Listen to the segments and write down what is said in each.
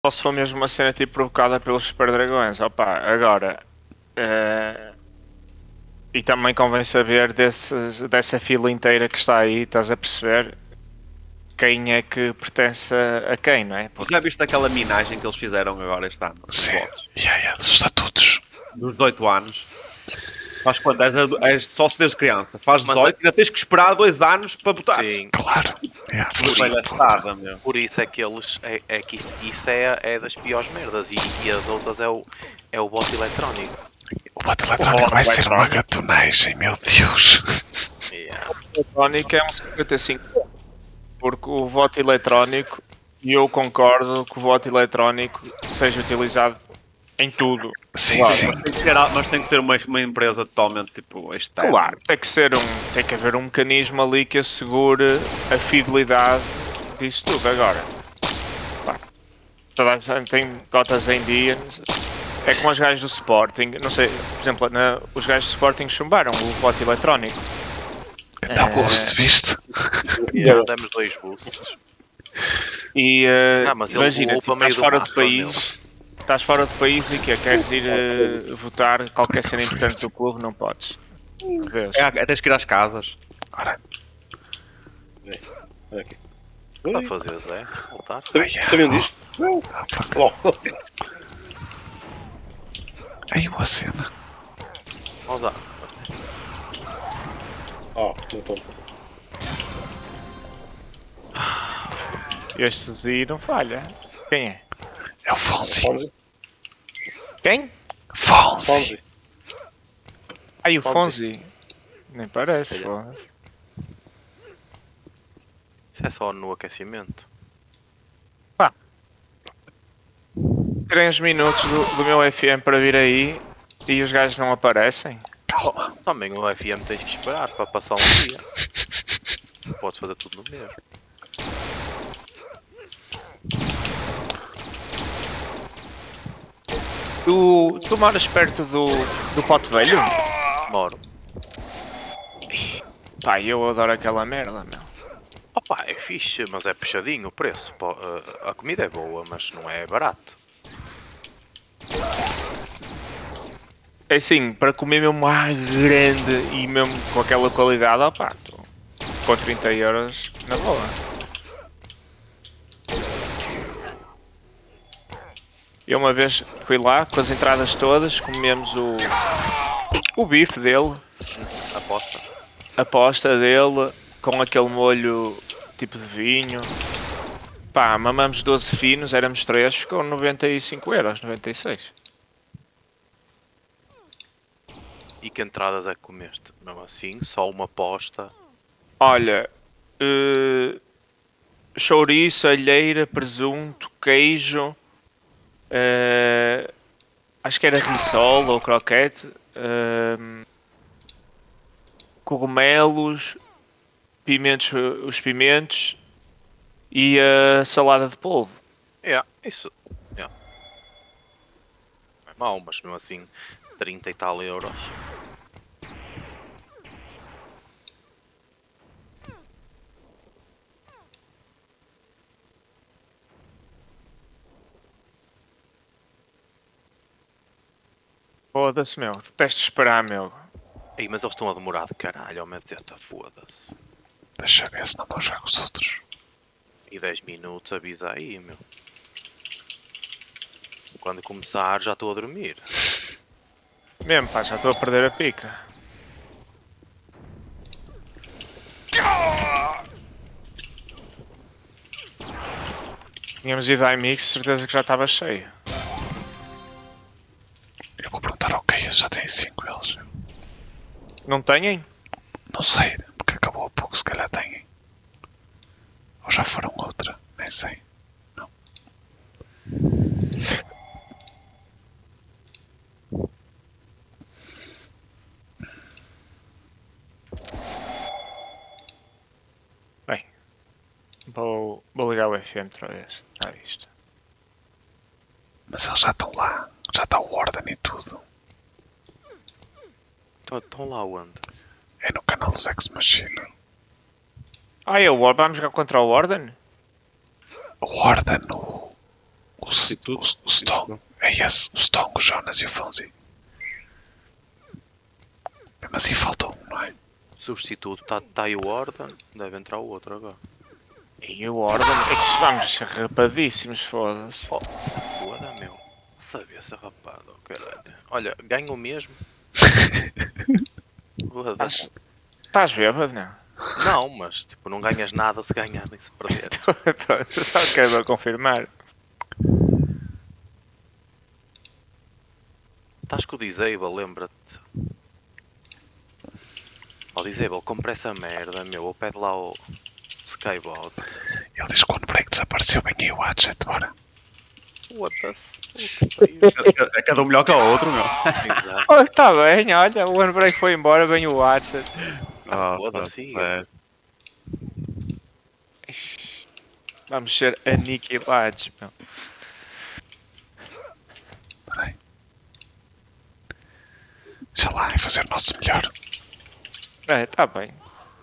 Ou se for mesmo uma cena tipo provocada pelos Super Dragões, opa, agora. E também convém saber dessa fila inteira que está aí, estás a perceber? Quem é que pertence a quem, não é? Porque Já viste aquela minagem que eles fizeram agora este ano? Dos Sim, votos? dos estatutos. Dos 18 anos. Faz quanto? És sócio desde criança. Faz Mas 18 e ainda tens que esperar 2 anos para votar. Sim, Claro. Yeah, Que palhaçada, meu. por isso é que eles. É que isso é das piores merdas. E as outras é o voto eletrónico. O voto eletrónico vai ser uma gatonagem, meu Deus. Yeah. o eletrónico é um 55. Porque o voto eletrónico, e eu concordo que o voto eletrónico seja utilizado em tudo. Sim, Claro. sim. Mas tem que ser uma empresa totalmente tipo externa. Claro, tem que haver um mecanismo ali que assegure a fidelidade disso tudo. Agora, pá, toda a gente tem cotas vendidas. É como os gajos do Sporting, não sei, por exemplo, os gajos do Sporting chumbaram o voto eletrónico. Dá boost, viste? Yeah, demos 2 boosts. E Mas ele imagina, voou tipo, para meio estás do fora mapa, do país, estás fora do país e que queres ir votar qualquer cena importante do clube, não podes. Vês? É, tens que ir às casas. Ora, Olha aqui. Para fazer Zé, voltar. Sabiam disto? Não. Bom, aí uma cena. Vamos lá. não estou. Este Z não falha. Quem é? É o Fonzi. Fonzi? Quem? Fonzi. Fonzi. Ai, o Fonzi. Fonzi. Nem parece, Se foda. Isso é só no aquecimento. 3 minutos do meu FM para vir aí e os gajos não aparecem. Calma. Também o FM tens que esperar para passar um dia. Não podes fazer tudo no mesmo. Tu moras perto do Pote Velho? Moro. Pá, eu adoro aquela merda, meu. Opa, é fixe, mas é puxadinho o preço. A comida é boa, mas não é barato. É assim, para comer mesmo ar grande e mesmo com aquela qualidade, opá, com 30 euros na boa. Eu uma vez fui lá com as entradas todas, comemos o bife dele, Aposta. a posta dele, com aquele molho tipo de vinho. Pá, mamamos 12 finos, éramos 3, ficou 95 euros, 96. E que entradas é que comeste? Mesmo assim, só uma aposta. Olha, chouriço, alheira, presunto, queijo, acho que era rissola ou croquete, cogumelos, pimentos, os pimentos e a salada de polvo. Isso. Não é mau, mas mesmo assim, 30 e tal euros. Foda-se, meu, detesto esperar, meu. Ei, mas eles estão a demorar de caralho, ao medeta, foda-se. Deixa eu ver se não vou jogar com os outros. E 10 minutos avisa aí, meu. Quando começar já estou a dormir. Mesmo, pá, já estou a perder a pica. Tínhamos ido à mix, certeza que já estava cheio. Eu vou perguntar ao Keia se já tem 5 eles. Não têm? Não sei, porque acabou há pouco, se calhar têm. Ou já foram outra, nem sei. Não. Bem, vou ligar o FM outra vez. Está visto. Mas eles já estão lá. Já está o Warden e tudo. Estão lá onde? É no canal dos Ex Machina. Ah, é o Warden? Vamos jogar contra o Warden? O Warden, o O Stone. É esse. O Stone, o Jonas e o Fonzi. Mesmo assim falta um, não é? Substituto, tá aí o Warden, deve entrar o outro agora. E o Ordem, vamos ser rapadíssimos, foda-se. Oh, foda, meu. Sabia ser rapado, oh, caralho. Olha, ganho o mesmo. Estás bêbado, não? Não, mas tipo, não ganhas nada se ganhar nem se perder. Pronto, só quero confirmar. Estás com o Disable, lembra-te. Ó Disable, compra essa merda, meu. Ou pede lá o Skybot. Ele diz que o Break desapareceu, bem aí o Hatchet, bora. What the É cada um melhor que o outro, meu. Oh, tá bem, olha, o Unbreak foi embora, vem o Watcher. Foda-se. Vamos ser aniquilados, meu. Peraí. Deixa lá, é fazer o nosso melhor. É, tá bem.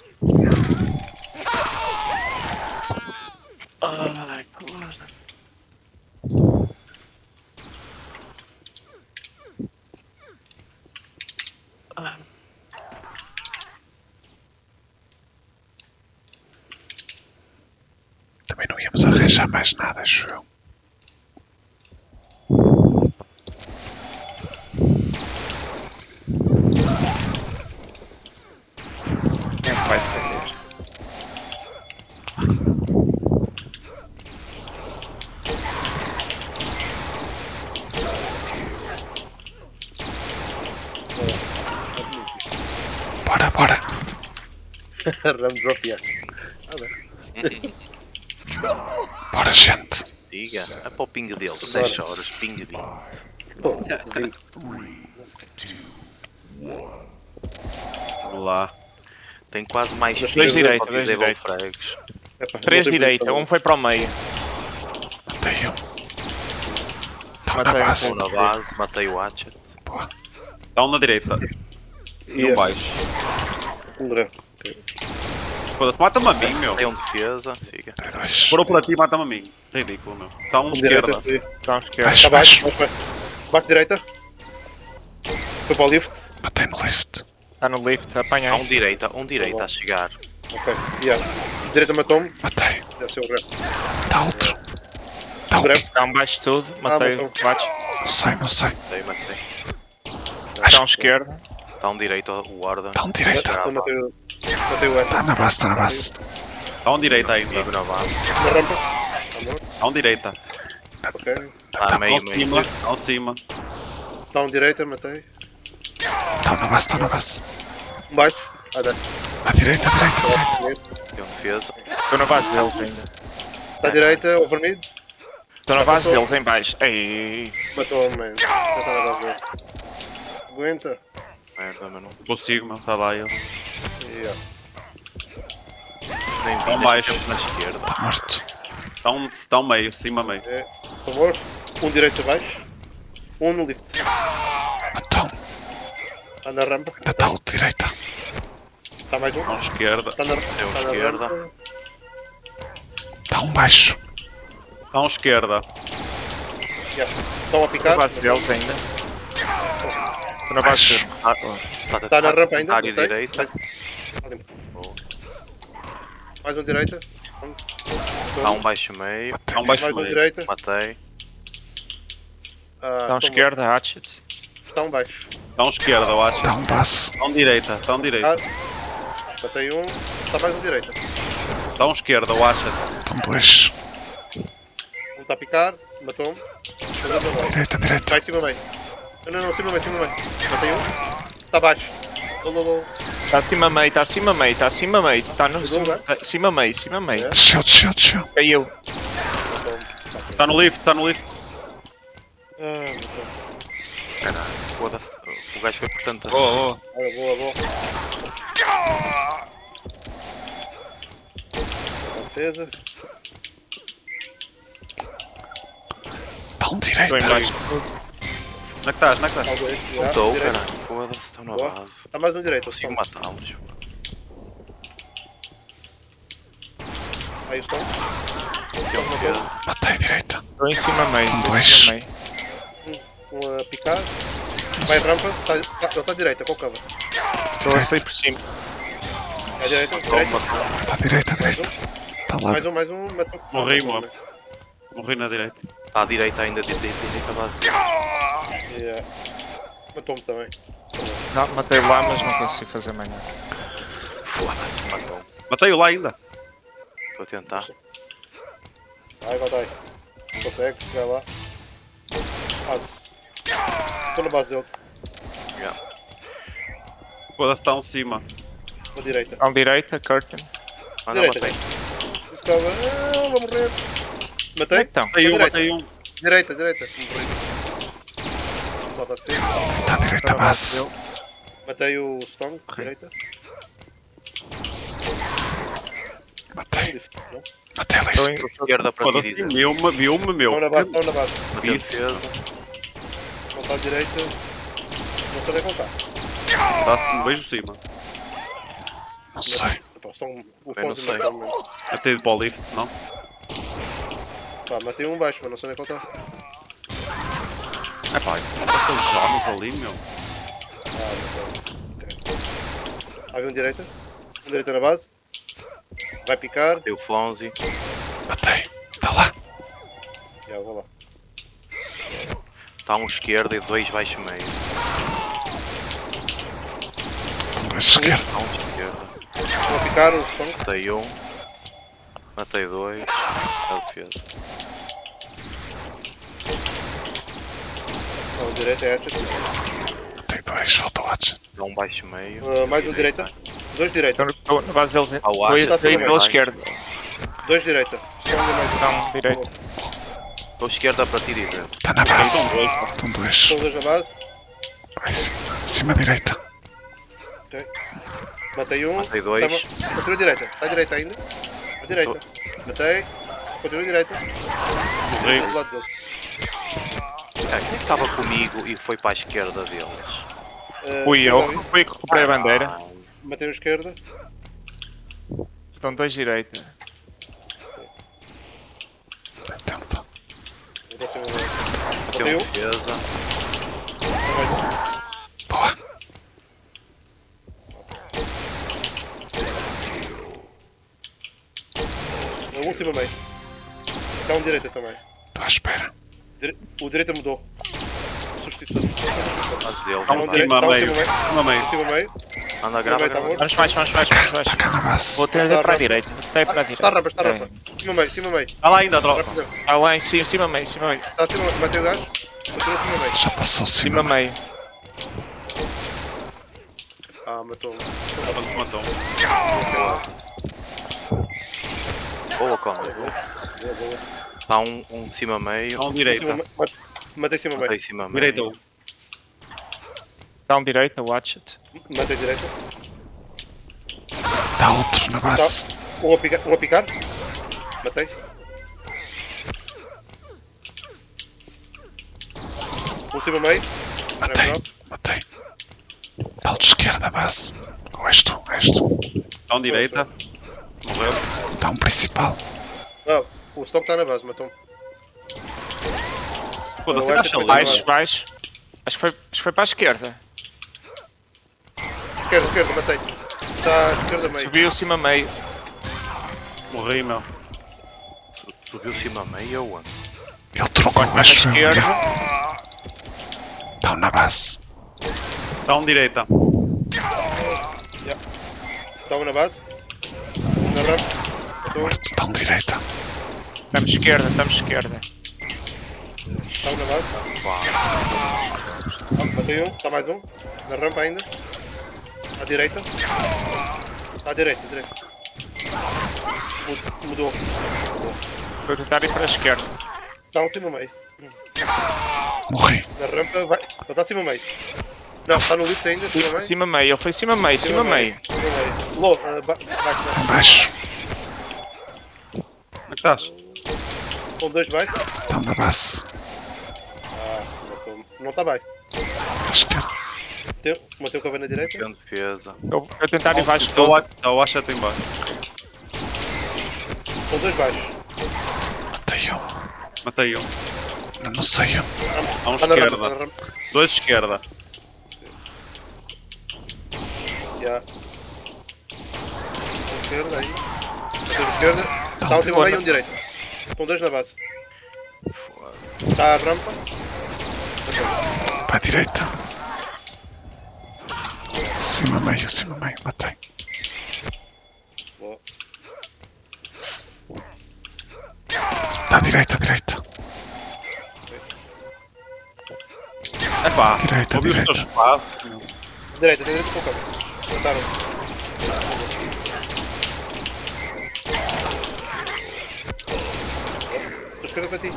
Ai, claro. Também não íamos arranjar mais nada, acho eu. Quem é que vai defender? Bora, bora. Ramo dropeado. Bora, gente. Diga, é para o ping dele, 10 horas, ping 20. Pô, 20. Vamos lá. Tem quase mais Dois ping direita, que o dois Disable direita. frags. Epá, 3 não tem direita, posição. um foi para o meio. Matei um. Estão na Matei um base. Um na base, matei o Hatchet. Boa. Dá um na direita. E um Yeah, baixo. um grão. Foda-se, mata-me a mim, meu. Tem um defesa, siga. Tem dois. Parou por aqui e mata-me a mim. Ridículo, meu. Dá um de Direita, esquerda. sim. Então, esquerda. Baixo, Tá baixo, baixo. baixo. Bate direita. Foi para o lift. Matei no lift. Está no lift, Há apanhei. um direita a chegar. Ok, yeah. Direita matou-me. Matei. Deve ser o grão. Está outro. Está Grão. outro. Está um baixo de tudo, matei o matou. baixo. Não sei, não sei. Matei. Está um esquerdo. Está um direito o Warden. Está um direita. Então matei o F. Está na base, está na base. Dá um direita ainda. Amigo na base. Na rampa. Está morto. Dá um direita. Ok. Está meio, Dá um meio. cima. Dá um cima. Está um direita, matei. Está na base, está na base. Um baixo. Ah, dá. À direita, direita, direita. Tem um defesa. Estou na base deles ainda. Está à direita, overmid. Estou na base passou. deles em baixo. Ei, Matou-me, man. Já está na base dele. Aguenta. Merda, mas não. Consigo, meu. Está lá ele. Yeah. Nem vi, Um baixo. na esquerda. Está morto. Dá um meio. Cima meio. Por favor. Um direito abaixo. Um no lift. Então, Está na rampa. ainda está outro direita. Está mais um. Dá um esquerda. Está na, Deu está na esquerda. rampa. Está um baixo. Dá um esquerda. Yeah. Estão a na picar. base deles ainda. Estou na base Baixo. deles. Está na rampa ainda. Área matei. direita. Mais- Boa. Mais um direita. Está um baixo meio. Dá um baixo Mais um meio. direita. Matei. Ah, Está um esquerda, Hatchet. Está um baixo. Dá um esquerda, eu acho. Está um base. Dá um direita. Dá um direita. Matei um. Está mais um direita. Dá um esquerda, eu acho. Estão dois. Um está a picar. Matou-me. Direita, direita. Vai, cima meio. Não, cima meio, cima meio. Matei um. Está baixo. Lolo. Está acima meio, está acima meio, está acima meio. Está no Pegou, cima, tá, cima meio, cima meio. É. Desceu, desceu, desceu. Caiu. Matou-me. Está no lift, está no lift. Ah, matou-me. Caralho. Foda-se. O gajo foi por tantas. Boa, boa. Olha, boa, boa. Boa defesa. Está um Estou direita. em baixo. Onde é que estás? Onde é que estás? Está dois. Estou, Direita. caralho. Foda-se. Estou na Boa. base. Está mais um direito. Consigo matá-los. Aí estão. Matei a direita. Estou em cima meio. Estão Estou em dois. cima meio. Um a picar. Vai rampa. Ele está à direita, com o cover. Estou a sair por cima. À direita, direita. Está à direita, à direita. Está lá. Mais um. Matou. Morri, morri. Morri na direita. Está à direita ainda, direita base. Yeah. Matou-me também. Não, matei lá, mas não consigo fazer mais nada. Foda-se, matou. Matei-o lá ainda. Estou a tentar. Vai, Godai. Consegue, chegar lá. Base. Estou na base dele. Foda-se, está um cima. Na direita. À direita, curtain. Ah, não, Direita. matei. Esse cover. Vou morrer. Matei? Então, Matei um, Direita. matei um. Direita. Volta a ter. Está à direita, base. Matei o Stone. Direita. Matei. Lift, não? Matei a estou lift. em... Esquerda para ti Foda-se, dizer. viu-me, meu. Estão na base. Matei Isso. defesa. Não está à direita. Não sei onde é que ele está. Está-se no beijo cima. Não sei. Pá, estão o Eu não Fonzi sei. matando mesmo. Matei de ball lift, não? Pá, matei um baixo, mas não sei onde é que ele está. É pá, aqueles Jones ali, meu. Matei. Ok. Havia um direita. Um direita na base. Vai picar. Matei o Fonzi. Matei. Está lá. Já, vou lá. Está um esquerda e dois baixo meio. Estão dois esquerda. Está um esquerda. Vou picar o Stone. Matei um. Matei dois. A defesa. Não, direita é hatchet. Matei dois. Falta o Hatchet. Dá um baixo meio. Mais um direita. Dois direita. Estou na base deles. Ao ar. Estou Está aí acima pela mais. esquerda. Dois direita. Stone e mais um. Então, direita. Estou esquerda para ti dizer. Está na base. Estão dois. Estão dois na base. Vai cima direita. Ok. Matei um. Matei dois. Continua direita. Está à direita ainda. À direita. Matei. Continua direita. Morri. Do lado deles. Quem é que estava comigo e foi para a esquerda deles? Fui Esquerda eu. ali. Fui que recuperei a bandeira. Ah, Matei um esquerda. Estão dois direita. Tenta. Vou dar assim um. Matei Matei um um. defesa. Mais um. Boa. Um cima meio. Está um direita também. Estou à espera. O direita mudou. Substituto. Mas deles. Está um vai. cima, Tá um meio. cima Cima, meio. Um cima meio. Anda, Cima grava, meio está grava. morto. Vamos mais, vamos mais, vamos mais. Está cá na base. Vou trazer Está para a rampa. direita. Botei para a direita. Está rampa, está Ok. rampa. Cima meio. Está lá ainda a tropa. Rampa. Está lá em cima, cima meio, cima meio. Está acima, matei o gajo. Continua cima meio. Já passou Cima cima. meio. Matou-me. Quando se matou. Boa, Conde. Boa. Está um de cima meio. Está um direita. Matei cima meio. Matei cima meio. Direita um. Está um direita, watch it. Matei direita. Está outro na base. Um a picar. Matei. Um cima meio. Matei. Matei. Está outro esquerda, base. Ou és tu? És tu. Está um direita. Morreu. Está um principal. Não, o Stone está na base, matou-me. Foda-se, Não, acha é ali. Baixo, baixo. Acho que foi para a esquerda. Esquerda, matei. Está à esquerda meio. Subiu cima meio. Morri, meu. Subiu cima meio ou onde? Ele trocou, Na acho eu. esquerda. Estão na base. Está um direita. Estava na base. Na rampa. Matou. Morto. Estão direita. Estamos esquerda, estamos esquerda. Estava na base. Matei um. Está mais um. Na rampa ainda. À direita. À direita. Mudou. Vou tentar ir para a esquerda. Está um cima meio. Morri. Na rampa vai. Ele está acima meio. Não, está no lift ainda. Cima meio. Cima meio, ele foi cima meio, cima meio. Cima meio. Low. Baixo. Em baixo. Onde é que estás? Com dois baixos. Estão na base. Matou-me. Não está bem. À esquerda. Matei o cavalo na direita. Tem defesa. Eu vou tentar ir baixo Está todo. o Asha em baixo. Com dois baixos. Matei um. Matei um. Não sei um. Há um Está na rampa, esquerda. está na rampa. Dois esquerda. Já. Um esquerda aí. Bateu esquerda. Está um cima meio e um direito. Estão dois na base. Está a rampa. Para a direita. Cima meio, matei. Boa. Está à direita. Epá, Direita, ouvi os direita. teus passos. Direita com o câmbio. Mataram. Estou esquerda para ti.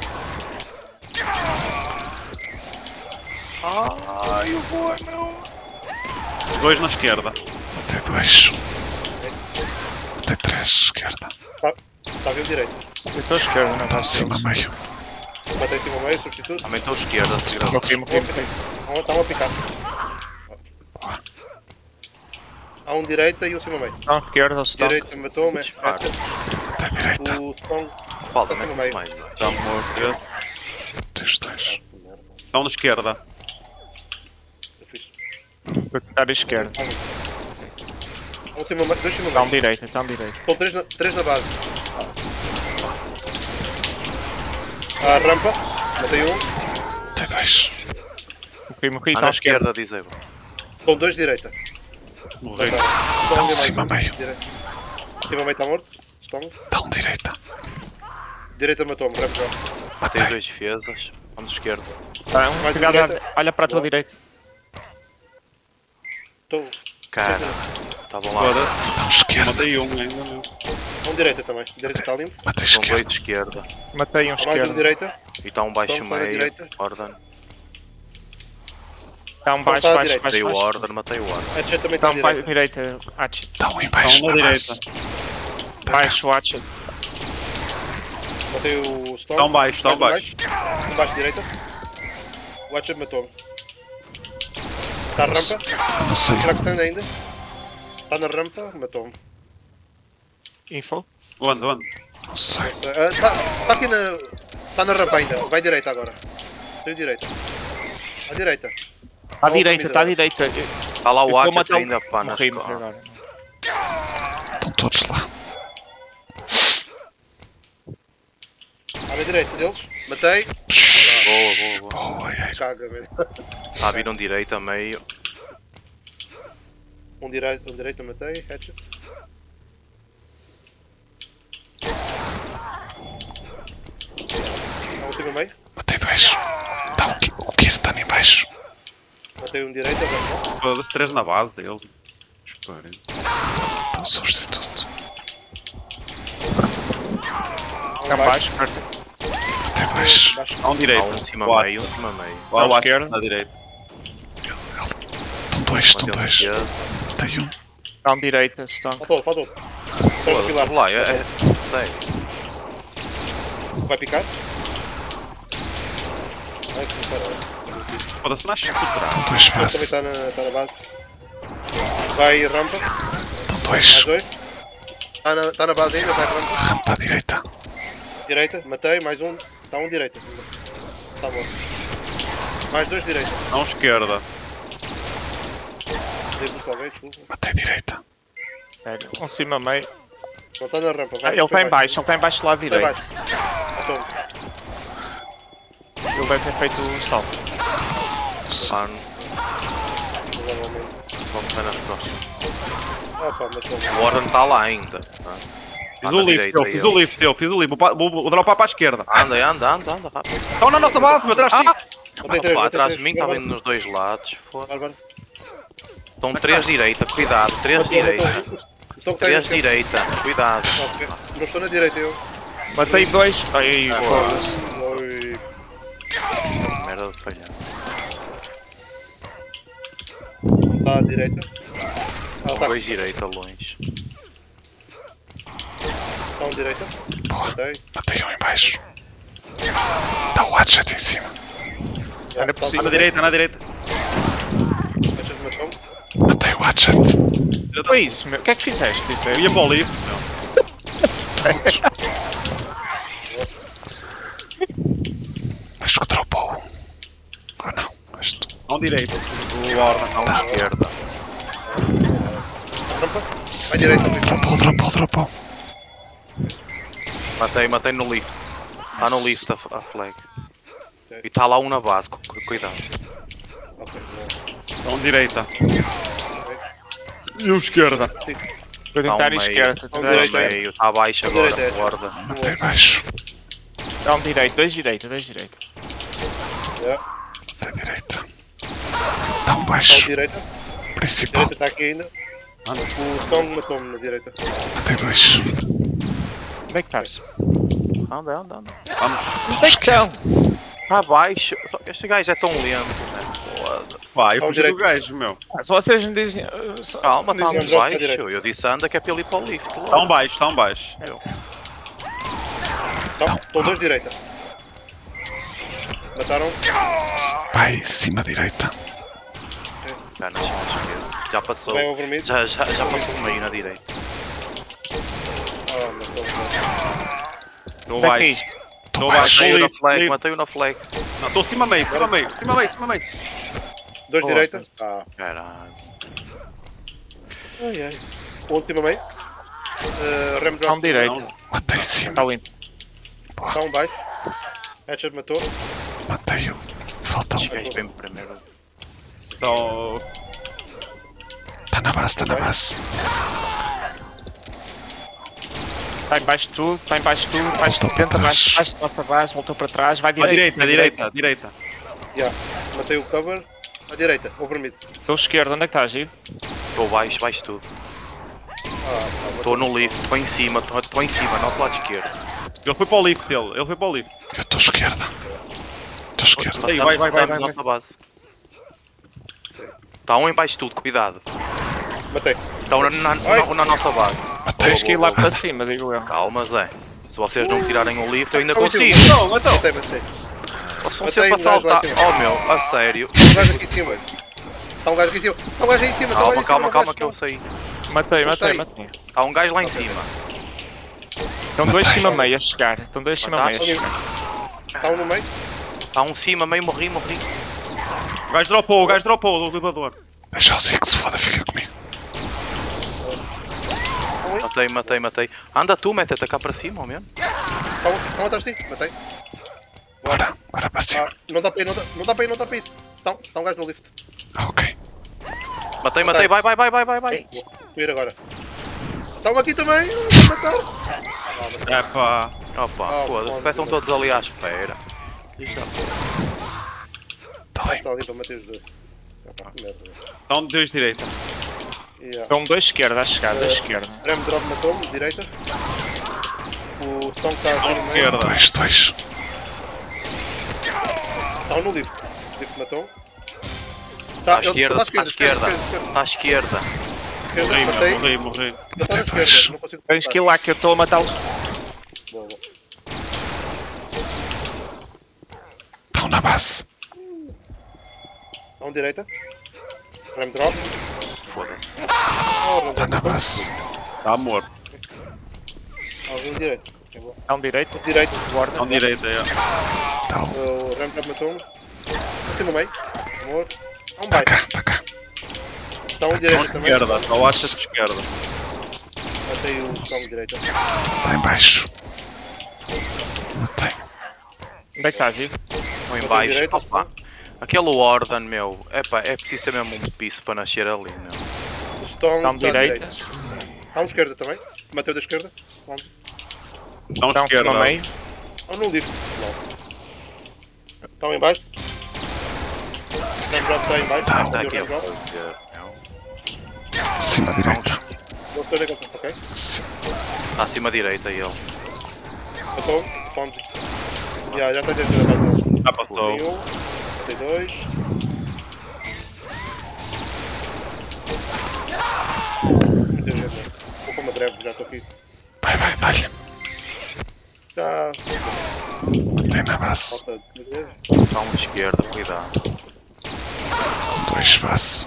Ai, o boa não. Dois na esquerda. Matei 2. Matei 3, esquerda. Está a vir o direito. Eu estou à esquerda, não Está é? cima meio. Matei em cima meio, substituto. Também estou à esquerda, segredo. Morri. Estão a picar. Há um direita e um cima meio. Não, esquerda, stop. Direita matou-me. Matei direita. O Tom. Falta, Está não no é meio. mais. Já morto esse. Matei os 2. Estão na esquerda. Eu fiz. Vou tentar a esquerda. Um cima meio, dois cima Está um meio. direita, está um direita. Estão três na base. A rampa. Matei um. Matei 2. Morri, Ah, está na à esquerda. esquerda, diz eu. Estão dois direita. Morri. Estão cima meio. Cima meio está morto. Estão. Está direita. Direita matou-me. Rampa já. Matei Matei. 2 defesas. Vamos esquerda. Tá, Mais cuidado, direita. olha para a tua Boa. direita. Estou. Cara, estavam lá. Foda-se. Está esquerda. Matei um ainda, meu. Um direita também. Direita está limpo. Matei São 2 esquerda. de esquerda. Matei um Há mais um esquerda. direita. E está um baixo Estão fora meio. direita. Order. Está um baixo, Está à baixo, direita. baixo. Matei o baixo. order, matei o order. Hatchet também Está está à um baixo, direita. direita, Hatchet. Está um em baixo. Estão na direita. Baixo, Hatchet. Matei o Stone. Estão baixo, estão Mais baixo. um baixo direita. O Hatchet matou-me. Está a rampa. Não sei. Será que stand ainda? Está na rampa. Matou-me. Info. Onde? Não sei. Está aqui na. Está na rampa ainda. Vai direita agora. Saiu direita. À direita. À direita, está à direita. Está lá Eu o vou Hatchet matar ainda, pá, nas Morri costas. agora. Estão todos lá. À direita deles. Matei. Boa, boa, boa. Boa, é. Caga, velho. Está a vir um direito a meio. Um direito matei. Hatchet. Há um time meio. Matei 2. Está o Kir está em baixo. Matei um direito. Rampa. Foda-se, três na base dele. Espera. Está o substituto. Está baixo, perto. Matei 2. Baixo. Há um Há direito. um de cima Quatro. meio, um de cima meio. Lá o À Atlas esquerda. na direita. Estão 2. Estão Matei um 2. de esquerda. Matei 1. Está um direita, Stone. Faltou. Tem um pilar. Foda-se, lá, sério. Vai picar? Vai picar. Foda-se, mas chutar. Estão 2 Também base. está na base. Vai rampa. Estão Mais 2. dois. Está na base ainda. Vai rampa. Rampa à direita. Direita. Matei. Mais um. Está um direita. Está morto. Mais dois direita. Há um esquerda. Dei salvei, desculpa. Matei direita. Sério. Um cima meio. Não está na rampa. Ah, ele está em baixo, ele está em baixo do lado Está em direito. baixo. Matou-me. Ele deve ter feito o salto. Mano, Provavelmente. vamos ver nas costas. Opa, matou-me. O Order está lá ainda. Tá? Fiz o lift, eu fiz o lift, eu fiz o lift. Vou dropar para a esquerda. Anda, rápido. Estão na nossa base, meu, atrás de ti. Matei três, Lá matei atrás três. de mim, está Bárbaro. vindo nos dois lados. Foda. Bárbaro. Estão 3 direita, cuidado, 3 Matou, direita. matou. Estou com 3 direita, cuidado. Ok. Não estou na direita, eu. Matei dois. Ai, foda-se. Oi. Merda de falhar. Está à direita. Está 2 direita, longe. um direita. Boa. Matei. Matei 1 em baixo. Está o Hatchet em cima. Já, Era tá possível. Na direita, na direita. Hatchet matou-me. Matei o Hatchet. Foi isso, meu. O que é que fizeste? Isso Eu ia para o lift, meu. Mão direita. O Orna. Mão esquerda. Rampa. À direita, Dropou. Matei no lift. Está no lift a flag. Ok. E está lá um na base, cuidado. Ok, Mão direita. E o esquerda. Vou tentar Tá um a meio. esquerda. Tá um tentar- direito. Meio, está abaixo agora, Direita, borda. Matei baixo. Dá um direito, dois direita. Yeah. Matei direita. Dá um À baixo. direita. Principal. Direita está aqui ainda. O Tom matou-me na direita. Matei dois. Onde é que estás? Anda. Vamos. Onde é que estão? Está abaixo. Este gajo é tão lento, mano. Foda-se. Pá, eu Ao fugi do direito. gajo, meu. Se vocês me dizem. Calma, está Dizemos um ao à baixo. direita. Eu disse anda que é para ele ir para o lift. Está um baixo, está um baixo. Estão dois direita. Mataram. Vai, cima direita. Já nasceu na esquerda. Já passou. Bem over mid. Já passou o meio na direita. Ah, matou-me. Estou Onde é que é baixo. isto? Tô Estou baixo. baixo. Matei-o na flag. Não, estou cima meio. Dois Oh, direita. Ah, Caralho. ai ai. Última meio. Rem Está um drop. direito. Matei cima. Está limpo. Está um baixo. Headshot matou. Matei-o. Falta um. Cheguei bem primeiro. Então, Tá na base. Está embaixo de tudo, baixo Voltou de para dentro, trás. baixo da nossa base, voltou para trás, vai à direita. direita. Yeah. Matei o cover. À direita. Over mid. Estou esquerdo, onde é que estás, Gil? Estou baixo tudo. Ah, Estou no lift, estou em cima, nosso lado esquerdo. Ele foi para o lift, ele foi para o lift. Eu estou esquerda. Estou esquerda. Aí, vai. Passamos nossa base. Está um em baixo de tudo, cuidado. Matei. Estão na nossa base. Matei. Tens que ir lá para cima, digo eu. Calma, Zé. Se vocês não me tirarem o lift, eu ainda Estão em consigo. cima. Então. Matei. Vocês vão Matei sempre a um gajo lá saltar. em cima. Oh meu, a sério. Está um gajo aqui em cima. Está um gajo aqui em cima. Está um gajo aí em cima. Está um gajo em cima. Calma que eu sei. Matei. Matei. Há um gajo lá em cima. Estão dois Matei. cima meio a chegar. Mataste? Está um no meio. Há um cima, meio morri. O gajo dropou do elevador. Deixa o Zé que se foda, fica comigo. Estão aí. Matei. Anda tu, mete-te cá para cima, ao menos. Estão atrás de ti. Matei. Bora para cima. Ah, não dá para ir. Não dá para ir. Está um gajo no lift. Ok. Matei, vai. Vou ir agora. Estão aqui também. Vou matar. É pá. Opa, Ah, foda-se, foda-se. peçam todos ali à espera. Tá Ah, bem. está ali para matar os dois. Ah, pá, que merda. Então, dois direita. Yeah. Estão dois esquerda a chegar, dois esquerda. Rem drop matou-me, direita. O Stone está aqui no meio. Esquerda. Dois. Está no lift. O lift matou. Está à ele esquerda, está está à esquerda. Matei. Morri. Ele está na Dois. esquerda. Não consigo. Tens que ir lá que eu estou a matá-los. Boa. Estão na base. Está um direita. Rem drop. Foda-se. Oh, Rem Tá na drop. base. Está morto. Um direito. É bom. É um direito. Direito. Então, direita, é. Tá. O Rem drop matou-me. Aqui no meio. Amor. Está um Tá baixo. cá. Está um direita também. Esquerda, só acha de esquerda. Matei o Stone direita. Tá em baixo. Matei. Onde é que estás, Gil? Ou em Matei baixo. direita, Opa. Aquele Warden, meu. Epá, é preciso ter mesmo um piso para nascer ali, meu. O Stone Está um está à direita. Está um esquerda também. Mateu da esquerda. Vamos. Então, Estão esquerda. no meio. Ou no lift. Não. Estão em baixo. Rem drop está em baixo. Tá. Está E o aqui a Rem drop. fazer, meu. Cima direita. Eles estão em conta, ok? Está acima à direita ele. Matou. Fomos. Já está dentro da base deles. Já passou. Matei um. Matei dois. Muita gente, né? Vou para uma breve, já estou aqui. Vai, dá-lhe. Já. Matei na base. Falta de poder. Está um à esquerda, cuidado. Dois base.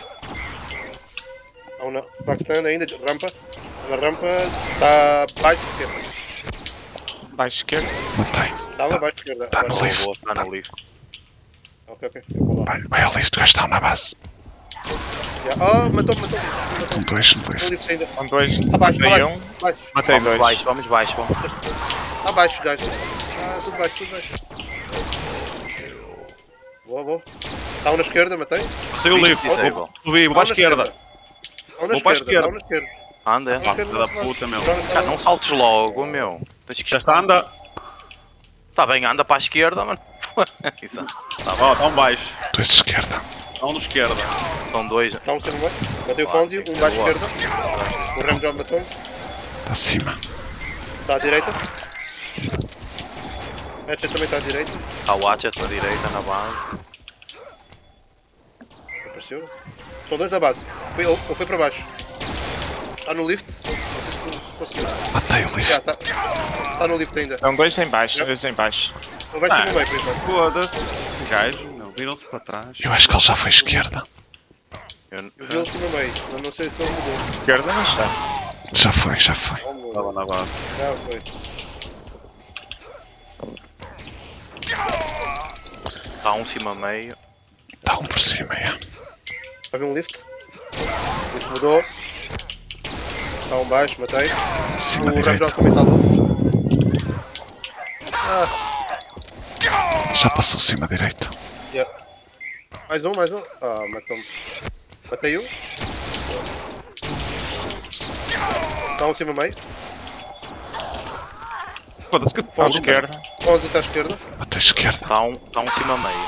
Há uma backstand ainda, rampa. Na rampa está baixo esquerda. Baixo esquerdo. Matei. Estava baixo esquerda. Tá no Agora- lift. Está no lift. Ok. Eu vou lá. Vai ao lift, o gajo está na base. Ah, matou-me. Estão dois no No lift. lift ainda. São dois. Abaixo, Matei um. Baixo. Matei Vamos dois. baixo, vamos baixo. Vamos. Abaixo, gajo. Tudo baixo. Boa. Está um na esquerda, matei. Passei o lift. Disable. Subi, vou para a esquerda. Está um Vou para a esquerda. na esquerda. Anda. Está um na esquerda, Filha da puta, meu. Cara, não saltes logo, meu. Tens que Já está a andar. Tá bem, anda para a esquerda, mano. Exato. Ó, está um baixo. Dois de esquerda. Está um na esquerda. São dois. Está um sem meio. Matei o Fonzio, um baixo Boa. esquerda. O Ramjão matou-me. Está acima. Está à direita. Hatchet também está à direita. Há o Hatchet na direita, na base. Apareceu. Estão dois na base. Ele foi para baixo. Está no lift. Não sei se conseguiu. Matei o Já, lift. está no lift ainda. São dois em baixo, dois em baixo. Ele vai ser no meio, por enquanto. Foda-se. Gajo, meu. Viram-se para trás. Eu acho que ele já foi esquerda. Eu- Eu vi ele cima meio. Mas não sei se ele mudou. Esquerda não está. Já foi. Estava na base. Não, foi. Está um cima meio. Está um por cima, é. Vai ver um lift. O lift mudou. Está um baixo, matei. Cima O Ramjão direita. também está louco. Já passou cima direito. Mais um. Matou-me. Matei um. Está um cima meio. Foda-se que À esquerda. Fonzio está à esquerda. Matei esquerda. Está um cima meio.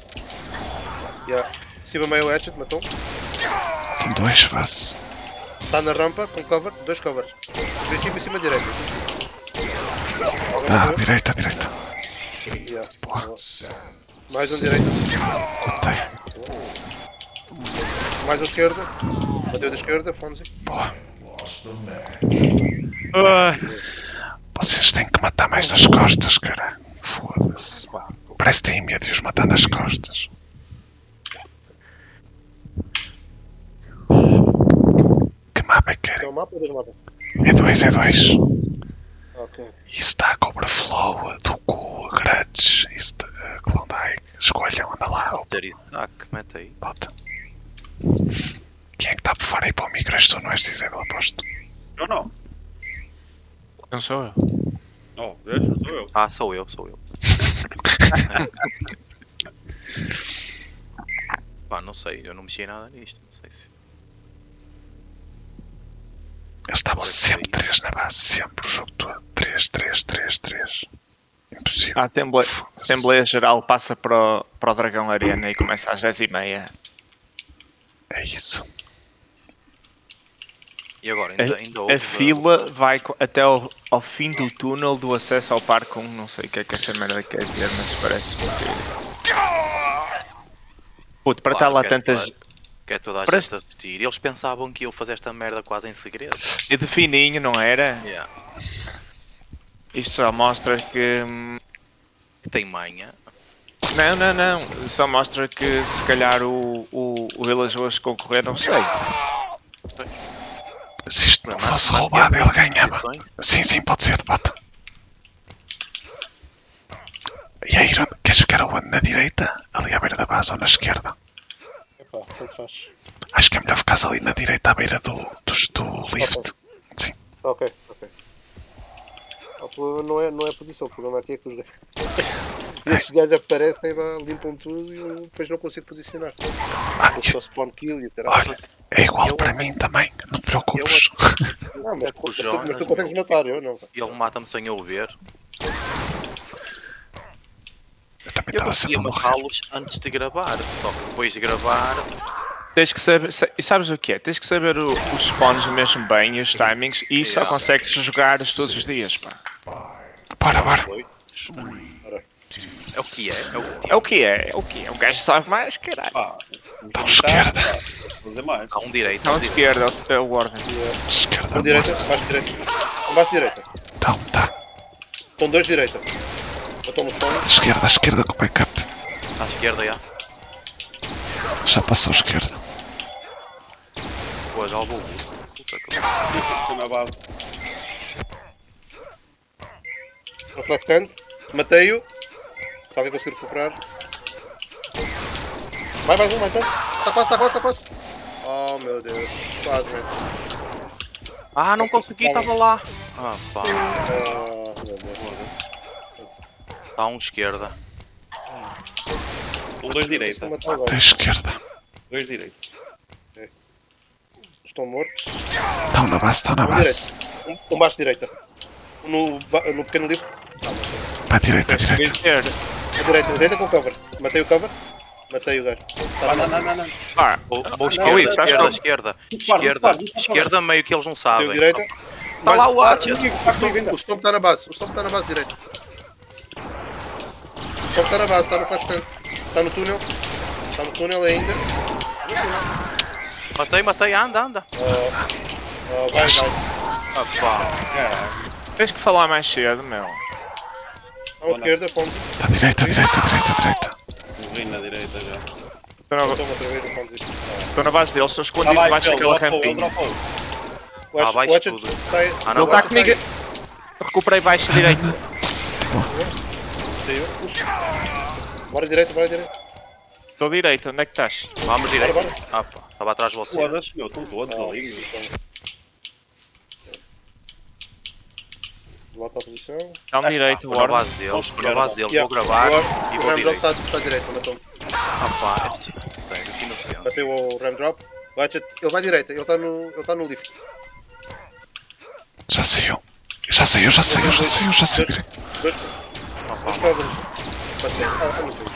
Cima meio o Hatchet, matou-me. Estão dois, base. Está na rampa com cover, dois covers. Princípio em cima direita. Alguém Tá, matou? direita. Boa. Mais um direita. Matei. Mais um esquerda. Bateu da esquerda, Fonzi. Boa. Ai, Vocês têm que matar mais nas costas, cara. Foda-se. Parece que têm medo de os matar nas costas. Que mapa é que É querem? um mapa ou dois mapas? É dois. Ok. Isso está a Cobra Flow, Tuku, Grudge, isso Klondike. Escolham, anda lá. Ter isso. Mete aí. Bota. Quem é que está por fora aí para o micro? És tu, não és Disable, aposto. eu não. Não sou eu. Não, deixa, não sou eu. Ah, sou eu. Pá, não sei, eu não mexi em nada nisto. Não sei se. Eles estavam sempre 3 na base, sempre o jogo todo. 3. Impossível. A Assembleia Geral passa para o Dragão Arena e começa às 10h30. É isso. E agora, ainda houve. A fila vai até ao fim do túnel do acesso ao parque 1. Não sei o que é que essa merda quer dizer, mas parece que... Puto, para estar lá tantas... Que é toda a Parece- gente a assistir. Eles pensavam que eu fazer esta merda quase em segredo. E de fininho, não era? Yeah. Isto só mostra que... Que tem manha. Não. Só mostra que se calhar o Village hoje concorrer, não sei. Se isto não fosse roubado, ele ganhava. Sim, pode ser, bota. E aí, queres ficar onde? Na direita? Ali à beira da base ou na esquerda? Epá, tanto faz. Acho que é melhor ficares ali na direita à beira do lift. Sim. Ok. O problema não é a posição, o problema aqui é que os gajos. Esses gajos aparecem, limpam tudo e eu depois não consigo posicionar. Eu só spawn kill e o caralho. Olha, é igual para mim também, não te preocupes. Não, mas o tu Jonas- consegues matar, eu não. E ele mata-me sem eu ver. Eu também Eu estava sempre conseguia a morrer. matá-los antes de gravar. Só que depois de gravar. Tens que saber... E sabes o que é? Tens que saber os spawns mesmo bem e os timings e só consegues jogar todos os dias, pá. Bora. É o que é. É o que é. O gajo sabe mais, caralho. Pá, Então, esquerda. fazer mais. Há um direito. Não, esquerda, é o Warden. Esquerda, Um direita, baixo direita. Baixo direita. Então, tá. Estão dois direita. Matou-me o spawn. Esquerda com o backup. À esquerda, já. Já passou esquerda. Pô, já vou. Puta que Estou na base. Reflex stand. Matei-o. Se alguém conseguir recuperar. Mais um. Tá quase. Oh meu Deus. Quase mesmo. Ah, não consegui, estava lá. Ah, pá. Oh meu Deus. Está um esquerda. Dois direita. Vou matar Até agora. a esquerda. Dois direita. Estão mortos. Estão na base. Um baixo direita. No pequeno livro. Para a direita. Esquerda. Direita com cover. Matei o cover. Matei o gajo. Tá Não. Pá, Ou esquerda. Esquerda meio que eles não Matei o sabem. direita. Tá lá o Archer. O Stomp está na base. O Stomp está na base direita. O Stomp está na base. Está no flat stand. Está no túnel. Está no túnel ainda. Matei, anda. Vai. Ah, pá. tens que falar mais cedo, meu. À esquerda, Fonzi. Está direita. Morri na direita já. Toma outra vez o Fonzi. Estou na base deles, estou escondido debaixo daquela rampinha. Abaixo tudo. Ele está comigo. Recuperei baixo direita. Bora direita. Estou direito, onde é que estás? Vamos direito. Bora. Ah, pá. Estava atrás de você. Foda-se, meu, estão todos ali. Volta à posição. Está um direito, Vou na Warden. base deles. Vou gravar e O vou Ram Drop direito. está direito, matou-me. Ah, pá. Sério, que inocência. Matei o Ram Drop. Ele vai direita, ele está no lift. Já saiu direito. Dois covers. Matei. Não tem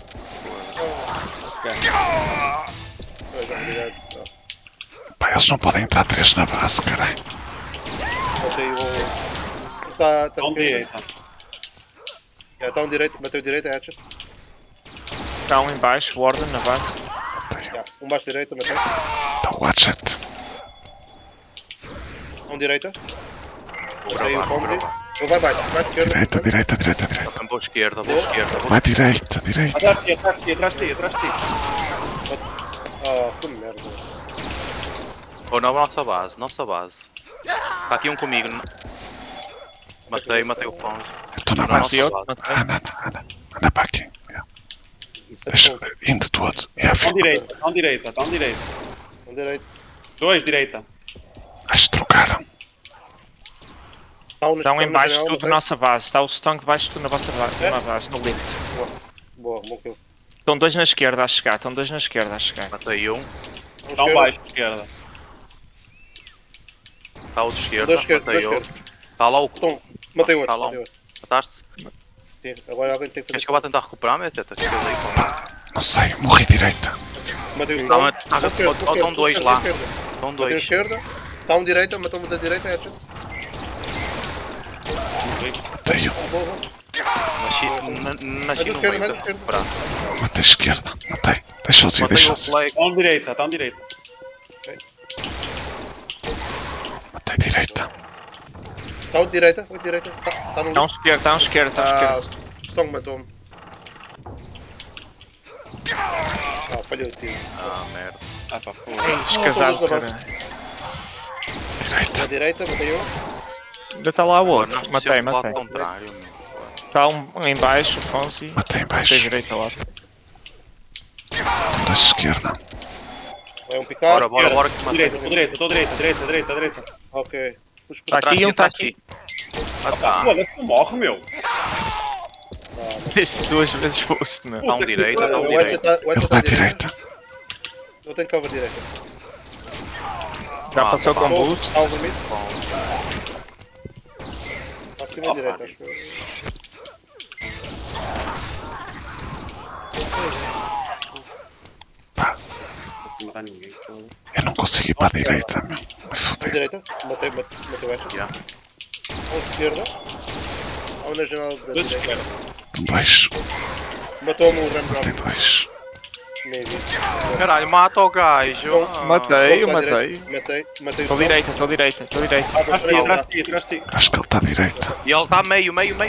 obrigado. Pá, eles não podem entrar 3 na base, caralho. Matei o. Está Estão direita. Está um direito, matei o direito, é Hatchet. Está um em baixo, Warden na base. Um baixo direito, matei. Está o Hatchet. Um direita. Vou Matei o gravar, vou Fonzi. gravar. Ele vai baixo, vai esquerda. Direita. Vou esquerda. Vai direita. Atrás de ti. Ah, que merda. Ou na nossa base. Está aqui um comigo. Matei o Fonzi. Estou na Não, base. não, Anda para aqui. Deixa indo todos. Estão direita. Um direito. Dois direita. Acho que trocaram. Estão em baixo tudo da nossa base. Está o Stung debaixo de tudo na vossa base, na base, no lift. Boa, bom kill. Estão dois na esquerda a chegar, Matei um. Estão baixo, esquerda. Está outro esquerda. Dois esquerda, Matei dois outro. Está lá o. Então, matei Tá outro. lá. Matei outro. Mataste? Sim, agora alguém tem que Queres fazer. que eu vá tentar recuperar, meu teta? Ficas aí com. Não sei, morri direita. Matei o Não, Stone. estão dois lá. Estão Matei a dois. esquerda. Está um direita, matamos a direita, Hatchet. Matei um. Boa. Nasci no esquerda, meio mais para esquerda. recuperar. Matei a esquerda. Matei. Deixa-os ir. Matei o play. Estão direita. Matei direita. Está o direita. Está no lift. Está um esquerda. Stone matou-me. Falhou o tiro. Ah, merda. Ah, pá, foda. Descasado, todos cara. Direita. Na direita, matei eu. Ainda está lá o outro. Não, Matei. ao contrário, meu. Está um em baixo, Fonzi. Matei em Matei baixo. direita lá. Estão da esquerda. Vai um picar. Bora que matei. Direita. Ok. Puxa, Está aqui, está aqui. Ah, tá. Foda-se, não morre, meu. Deste 2 vezes posto, meu. Está um direito, está um O Hatchet direito. está Ele vai direita. Eu tenho cover direita. Já passou com Sou- boost. Está um limite. Está acima da direita, acho eu. Não se matar ninguém. Eu não consigo ir para a direita, meu. Me À fodeu. direita. Matei o Hatchet. Yeah. À esquerda. Ao na janela da Dois direita. esquerda. Dois. Matou-me o Ram Matei Drop. dois. Nem vi. Caralho, mata o gajo. Matei, Matei o Estou Stone. direita. Atrás de ti. Acho que ele está à direita. E ele está meio.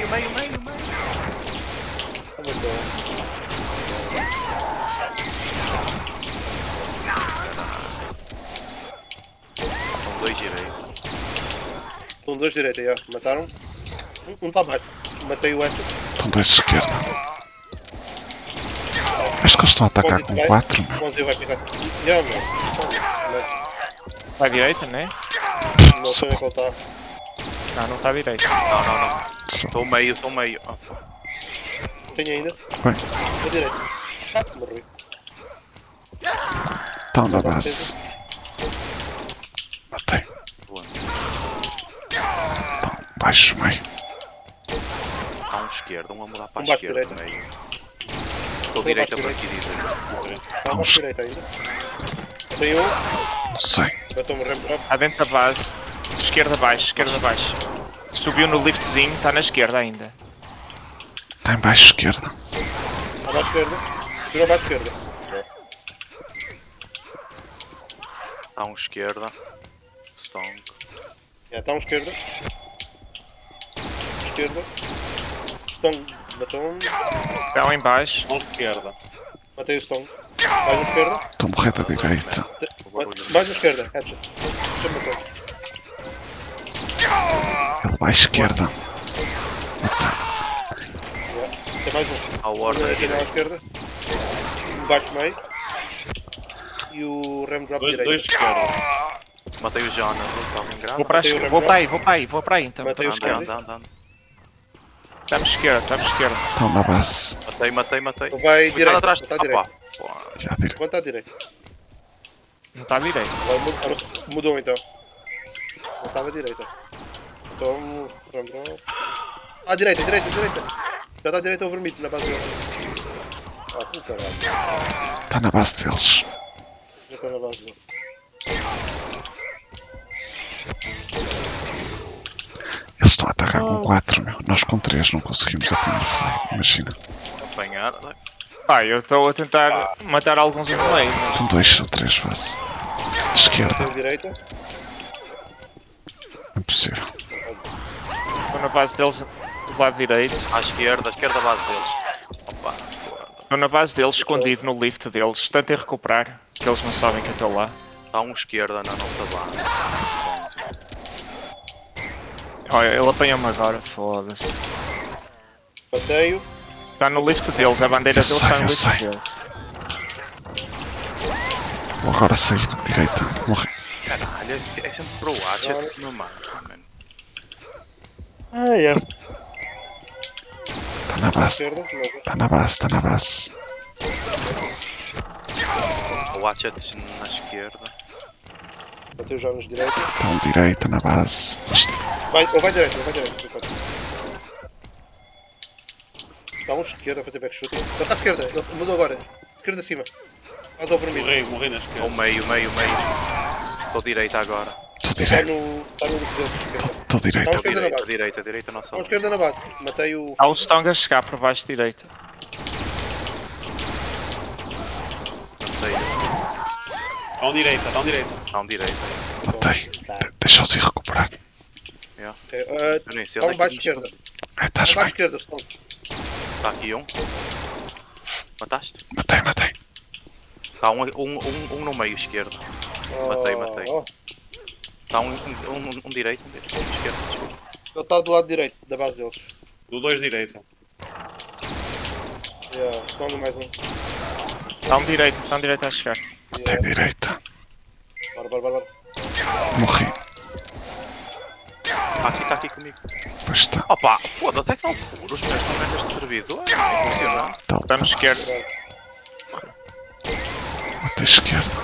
São dois direitos. Estão dois direita, já. Mataram. Um está abaixo. Matei o Hatchet. Estão dois à esquerda. Acho que eles estão a atacar Ponzi com vai. 4, meu. Ponzi vai ficar. Já, meu. Vai à direita, né? Não sei onde é que ele está. Não, não está à direita. Não. Estou meio. Ah, pá. Tenho ainda. Bem. À direita. Morri. Estão na base. Matei. Boa. Estão baixo, meio. Há um esquerdo, um a mudar para a Um baixo esquerda direita. meio. Estou direita para aqui direita. Está à direita ainda. Tenho um. Não sei. Eu estou morrendo rápido. Está dentro da base. Esquerda baixo, esquerda baixo. Subiu no liftzinho, está na esquerda ainda. Está em baixo esquerda. À esquerda. Virou à esquerda. Há um esquerda. Stonk. Está um esquerda. Esquerda. Estão. Batom. Estão em baixo. Mão esquerda. Matei o Stone. Mais uma esquerda. Estou a morrer da direita. Mais uma esquerda. Headshot. Deixa-me matar. Ele vai à esquerda. Matei. Tem mais um. Há o Ward à À direita. esquerda. Baixo meio. E o Rem Drop Dois de direito. esquerda. Matei o Jonas, estava em grave. Vou para a Matei o esquerda. Rembrandt. Vou para aí então. Matei o Anda, esquerda. anda. Está na esquerda, está na esquerda. Estão na base. Matei. Ele vai Cuidado direito. atrás. Está Ah, direito. pá. Pô. Já à direita. Quanto está direito? Não está à direita. Agora mudou então. Não estava à direita. Então, Rem Drop. Ah, direita. Já está à direita o vermelho na base deles. Ah, que caralho. Está na base deles. Já está na base deles. Eles estão a atacar com 4, meu. Nós com 3 não conseguimos apanhar feio. Imagina. Apanhar. Pá, eu estou a tentar matar alguns no meio, mas Estão 2 ou 3 base. Esquerda. Tem direita. Impossível. estou na base deles do lado direito. À esquerda base deles. Opa. Estou na base deles, escondido no lift deles. Tentem recuperar, que eles não sabem que eu estou lá. Está um esquerda na nossa base. Olha, ele apanhou-me agora, foda-se. Bateio. Está no lift deles, a bandeira deles está no Eu lift sei. deles. Vou agora sair da direita. Morri. Caralho, é sempre pro Watchet, meu mano. Ah, é. Está na base. Esquerda. Está na base. O Watchet na esquerda. Bateu já nos direita. Estão direita na base. Ele vai direito. Está um esquerda a fazer backshoot. Ele está à esquerda. Ele mudou agora. Esquerda acima. Mais ao vermelho. Morri na Ao esquerda. meio. Estou direita agora. Estou Está direita. no lift deles. Estou direita. Não, esquerda na base. Direita, nossa Está esquerda na base. Matei o. Há o Stong a chegar por baixo direito. Matei. Estão direita. Está um direita. Matei. Tá. Deixa-os ir recuperar. Ok, Eu nem sei Está onde um baixo é que esquerda. Estás Está bem. baixo esquerda. Estão. está aqui um. Mataste? Matei. Está um no meio esquerdo. Matei. Oh, Está um direito, esquerdo, desculpa. ele está do lado direito da base deles. Do 2 direita. Estão no mais um. Está um direito a chegar. Matei direita. Bora. Morri. Está aqui comigo. Pois está. Opa, foda-se, até são puros, mas não é deste servidor. É impressionante. Está na esquerda. Matei esquerda.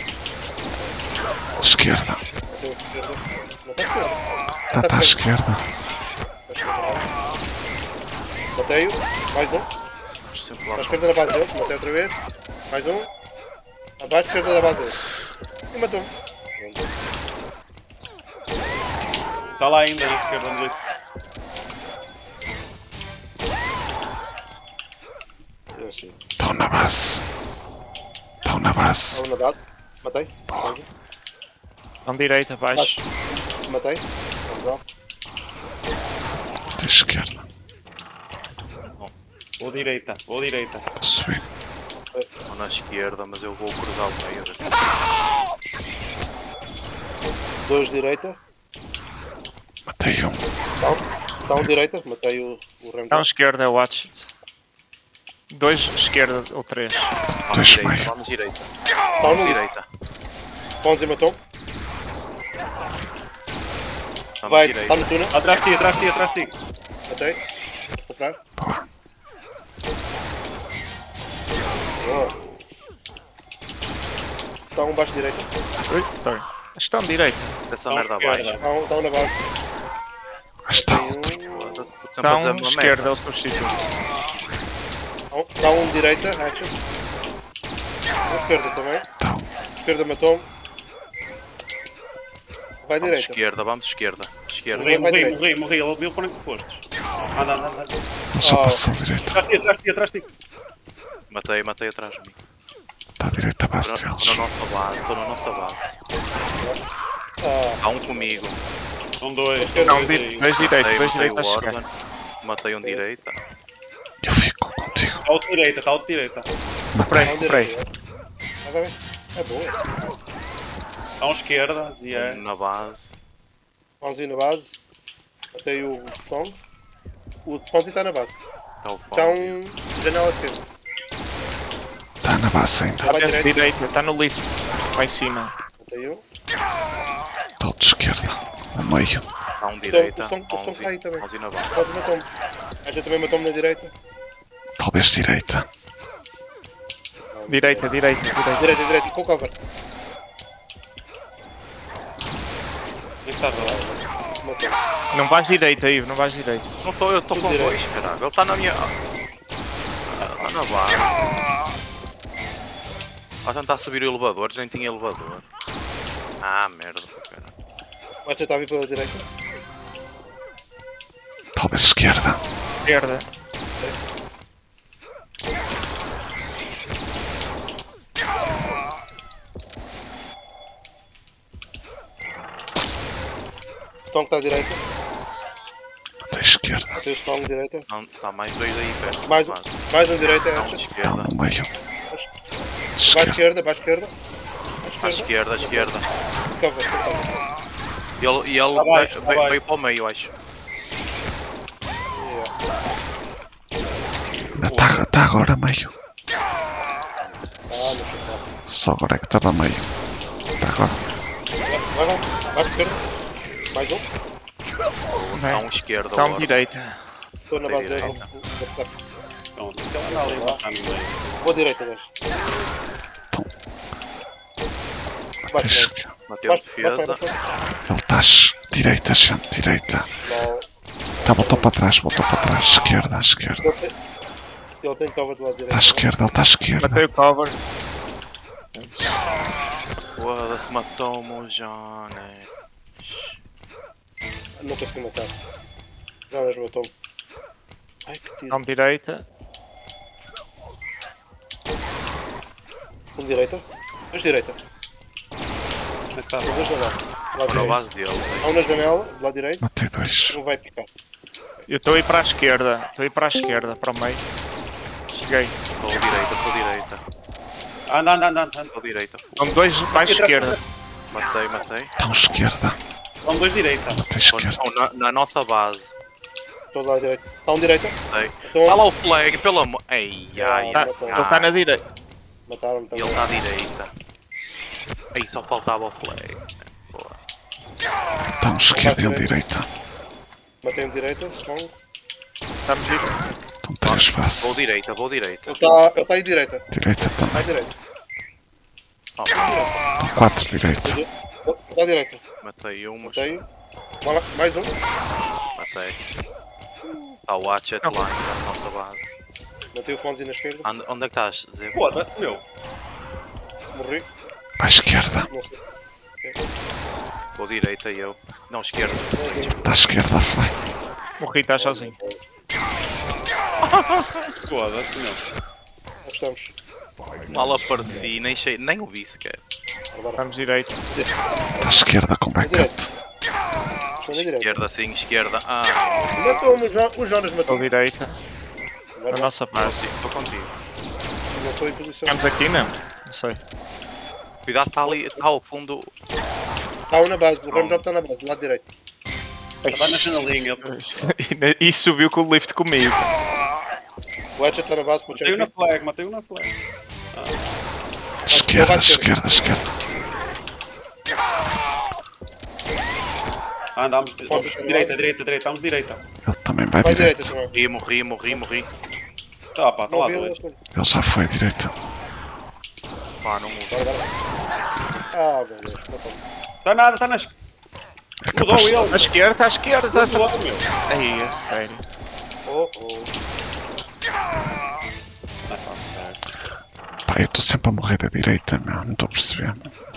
Esquerda. Bateu esquerda. Não está esquerda. Está à esquerda. Bateu. Mais um. Sempre À lá. esquerda da base deles. Matei outra vez. Mais um. Abaixo esquerda da base deles. E matou-me. Está lá ainda na esquerda no lift. Eu sei. Estão na base. Estão na base. Matei. Estão direito, abaixo. Matei. Vamos lá. Matei esquerda. Ou direita. Subir. Estou na esquerda, mas eu vou cruzar o meio. Desse. 2 direita. Matei um. Está um direita. Matei o Rem. Está à esquerda, é o Watchet. 2 esquerda ou 3. Dois direita, meio. vamos direita. Tá Vamos no direita. Fonzi matou. Vamos Vai, direita. tá no túnel. Atrás de ti, atrás de ti, atrás de ti. Matei. Vou comprar. Boa. Boa. Tá um baixo direita. Ui, sorry. Estão direita. Essa Tá merda esquerda. abaixo. Tá um na base. Está Tem outro. Foda-se, tu sempre Está a dizer uma esquerda, é merda. o substituto. Tá um direita, action. Um esquerda também. Então, Esquerda matou-me. Vai Vamos direita. esquerda, vamos esquerda. Esquerda. Morri. Ele viu para onde tu fostes. Anda. ele só Oh. passou direita. Atrás de ti. Matei atrás de mim. Está à direita a base Estou deles. na nossa base. Ah, Há um comigo. São dois. Não, São dois aí. 2 direita, 2 Matei direita a o chegar. Orlan. Matei um direita. Eu fico contigo. Está ao direita. Comprei, tá um comprei. direita. Vai. É boa. Está à esquerda. Zia. Um na base. Fonzi na base. Matei o Tom. O Fonzi tá na base. Está o Tá pão. um janela de tempo. Está na base ainda. Vai Direita, direita. direita, está no lift. Lá em cima. Matei um. Está outro de esquerda. No meio. Está um direita. o Stone tá aí também. 11 na base. Fonzi matou-me. A gente também matou-me na direita. Talvez direita. Direita. Direita. E com o cover. Onde está agora? Matou-me. Não vais direita, Ivo, não vais direita. Não estou, eu estou com Direita. dois, caralho. Ele está na minha. Está na base. A tentar subir o elevador, nem tinha elevador. Ah, merda, caralho. Vai tentar vir pela direita. Talvez esquerda. Esquerda. Stone está à direita. Até esquerda. Matei o Stone direita. Não, está mais dois aí perto. Mais base. um direita. Está um de Action. Está esquerda. no meio. Vai Esquerda. à esquerda. À esquerda. Cover. E ele Abaixo, veio abaixo. para o meio, acho. Está agora meio. Não sei. Só agora é que estava meio. Está agora. Vai à esquerda. Mais um. Está um esquerda. Está um agora. direita. Estou na base Direita. dele. Pronto. Ele anda ali embaixo no meio. Vou direita, gajo. Até Baixa. esquerda. Mateu defesa. Ele está direita, gente. Direita. Não. Tá, voltou para trás. Esquerda. Ele tem cover do lado direito. Está à esquerda. Ele está à esquerda. Matei o cover. Foda-se, matou-me o Jones. Não consegui matar. Já mesmo matou-me. Ai que tiro. Não direita. Um direita. Dois direita. Onde é que está? Dois na base. Do lado Na direito. base dele. Há um na janela, do lado direito. Matei dois. Um vai picar. Eu estou a ir para a esquerda. Estou a ir para a esquerda, para o meio. Cheguei. Estou direita. Anda. Estou direita. São 2 para a esquerda. Matei. Está um esquerda. São dois direita. Matei esquerda. Estão na nossa base. Estou do lado direito. Está um direita. Matei. Então, Está lá o flag, pelo amor. Ai. Ele está na direita. Mataram-me Ele também. está à direita. Aí só faltava o flag. Boa. Está um esquerda e um direita. Matei um direita. Strong. Estamos direita. Estão três Vou bases. direita. Ele está aí direita. Direita Está também. à direita. Oh, Estão quatro direita. Está à direita. matei um, Matei. Mais um. matei. Está o Hatchet lá na nossa base. Matei o Fonzi na esquerda. Onde é que estás, Zé? Foda-se, meu. Morri. Para a esquerda. Não sei se. Vou direita eu. Não, esquerda. Está à esquerda, vai. Morri, está sozinho. Foda-se, meu. Onde estamos? Mal apareci, nem o vi sequer. Agora. Estamos direita. Está à esquerda com À backup. direita. Estou na direita. Esquerda sim, esquerda. Ah, Matou-me. O Jonas Estou matou-me. direita. Na Agora nossa base. estou contigo. não estou em posição. Estamos aqui, não? Não sei. Cuidado, está ali, está ao fundo. Está um na base. O Raindrop está na base. Do lado direito. Vai na janelinha. E subiu com o lift comigo. O Hatchet está na base para o Matei-o na check. flag, matei-o na flag. Esquerda, esquerda, esquerda. Andamos Força, direita, direita, direita, vamos direita. Ele também vai Vai direita direita. também. Morri. Tá, pá, tá Não lá vi dois. ele. Ele já foi direita. Pá, não Bora. Ah, meu Deus. Tá nada, tá nas. É Mudou capaz. ele. À esquerda, à esquerda. Mudou, meu. Aí, é sério. Oh. Não tá certo. Pá, eu estou sempre a morrer da direita, meu. Não estou a perceber.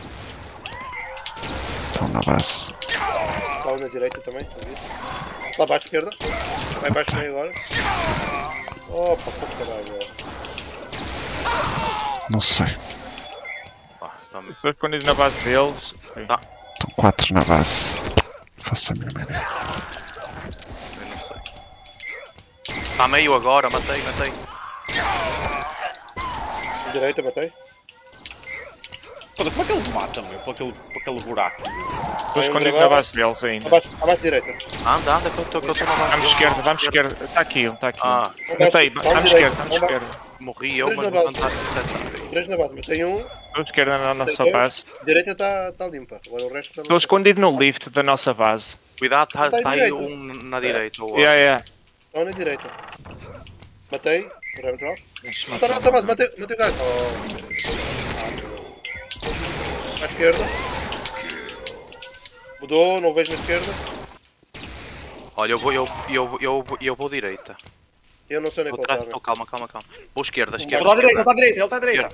Estão na base. Está um na direita também. Lá abaixo, esquerda. Vai abaixo meio agora. Opa, que caralho. Não sei. Pá, tá-me. Depois quando ir na base deles. Tá. Estão 4 na base. Faço a mínima ideia. Eu não sei. Está meio agora, matei. Direita, matei. Foda, como é que ele mata, meu? Por aquele buraco. Depois Vai quando ir gravar. na base deles ainda. Abaixo direita. Anda, que eu estou na base. Vamos esquerda, vamos esquerda. Está aqui. Ah, Matei, vamos esquerda, vamos Vamos esquerda. morri eu, Três mas na vou base. tentar resetar. 3 na base, matei um. Vamos esquerda na nossa Dois. base. Direita está limpa. Agora o resto está Estou escondido no lift da nossa base. Cuidado, Tá à está aí direita. um na direita. ou Yeah. Estão na direita. Matei. Ram drop. Deixa-me Está na nossa base, matei o gajo. À esquerda. Mudou, não vejo na esquerda. Olha, eu vou direita. Eu não sei onde é Vou que ele trás, está. calma. Vou esquerda. Ele tá à direita, ele tá à direita, ele tá à direita.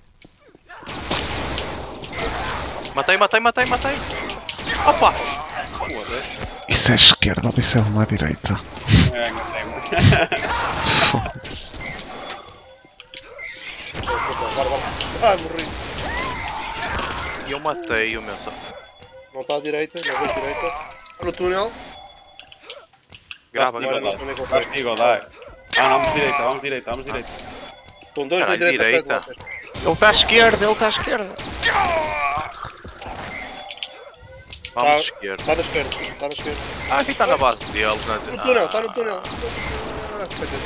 Matei. Opa! Foda-se. Isso é esquerda ou isso é uma direita? É, enganei-me. Foda-se. Bora. Ah, morri. E eu matei o meu só. Não está à direita, não vejo direita. Está no túnel. Grava, Agora grava. não sei onde é que ele está. Castigo, dai. Ah, vamos direita. Estão dois na Caralho, direita. direita. Espera de vocês. Ele está à esquerda. Vamos Tá. esquerda. Está na esquerda. Ah, aqui está na base deles. No túnel, está no túnel. Ah, falha.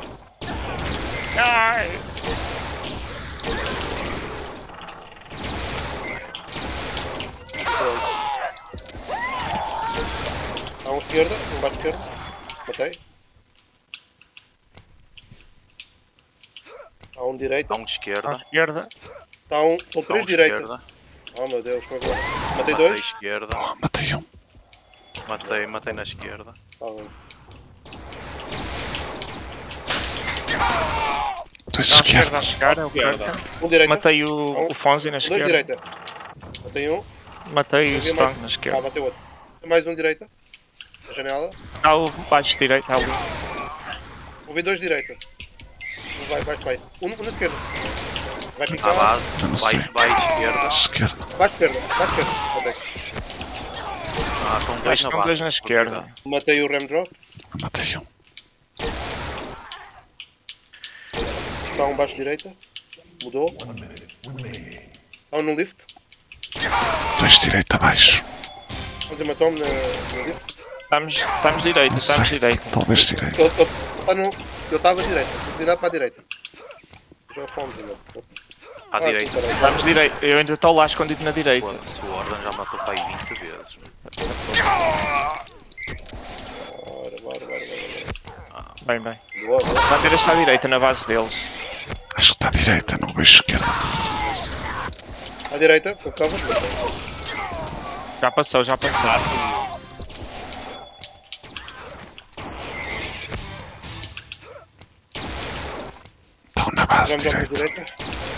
Há um esquerda, um baixo esquerda. Matei. Há um direita. Há um de esquerda. À esquerda. Está um. Estão Há um três de direita. esquerda. Oh meu Deus, como é que eu. Matei Matei dois. esquerda. Boa, matei um. Matei na esquerda. Tá bem. Dois À esquerda. esquerda a chegar. É o Kirk. Um direita. Matei o Fonzi na Dois esquerda. direita. Matei um. Matei o Havia Stone mais- na Ah, esquerda. matei outro. Mais um direita. Na janela. Está o baixo direito ali. Ouvi dois direita. Vai. Um na esquerda. Vai À picar. base. Eu não sei. Vai esquerda. Esquerda. Vai esquerda. Matei. Ah, estão dois na Estão base. dois na esquerda. Matei o Ram Drop. Matei um. Está um baixo direita. Mudou. Está um no lift. Dois direita abaixo. Vamos matou-me no lift. Estamos direita, Não estamos sei. direita. Talvez direita. Eu estava à direita. Inclinado para a direita. Já fomos, meu. À direita. Estamos direita. Eu ainda estou lá escondido na direita. Foda-se, o Ordan já matou para aí 20 vezes. Bora. Bem. Boa. A bandeira está à direita, na base deles. Acho que está à direita, não vejo esquerda. À direita, com cover. Já passou. Estão na base Vamos à direita. direita.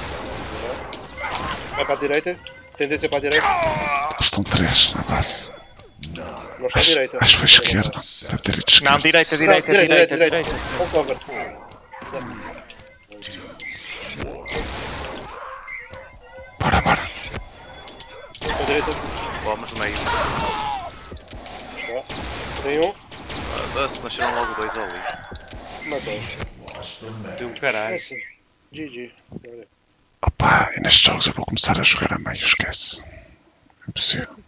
Vai para a direita. Tendência para a direita. Eles estão 3 na base. Não está à direita. Acho que foi esquerda. Deve ter ido esquerda. Não, direita. Com cover. Bora. Com a direita. Vamos meio. Está. Tem um. Se nasceram logo dois ali. Matou. Deu um caralho. Essa. GG. Olha. Opa, e nestes jogos eu vou começar a jogar a meio, esquece. Impossível.